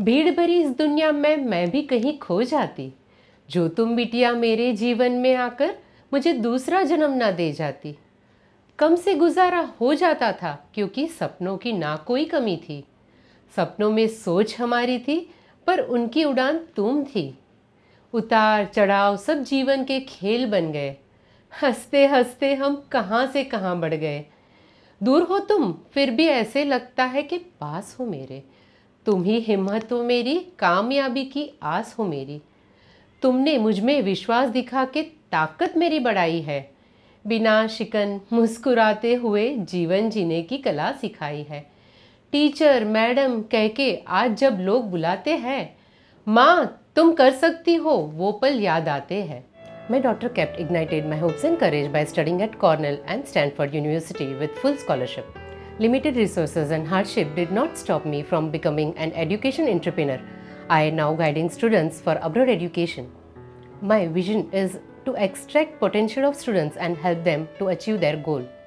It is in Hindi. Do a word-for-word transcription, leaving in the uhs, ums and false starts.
भीड़ भरी इस दुनिया में मैं भी कहीं खो जाती, जो तुम बिटिया मेरे जीवन में आकर मुझे दूसरा जन्म ना दे जाती। कम से गुजारा हो जाता था क्योंकि सपनों की ना कोई कमी थी। सपनों में सोच हमारी थी पर उनकी उड़ान तुम थी। उतार चढ़ाव सब जीवन के खेल बन गए। हंसते हंसते हम कहाँ से कहाँ बढ़ गए। दूर हो तुम फिर भी ऐसे लगता है कि पास हो मेरे। तुम ही हिम्मत हो मेरी, कामयाबी की आस हो मेरी। तुमने मुझ में विश्वास दिखा के ताकत मेरी बढ़ाई है। बिना शिकन मुस्कुराते हुए जीवन जीने की कला सिखाई है। टीचर मैडम कह के आज जब लोग बुलाते हैं, माँ तुम कर सकती हो, वो पल याद आते हैं। My daughter kept ignited my hopes and courage by studying at Cornell and Stanford University with full scholarship. Limited resources and hardship did not stop me from becoming an education entrepreneur. I am now guiding students for abroad education. My vision is to extract potential of students and help them to achieve their goal.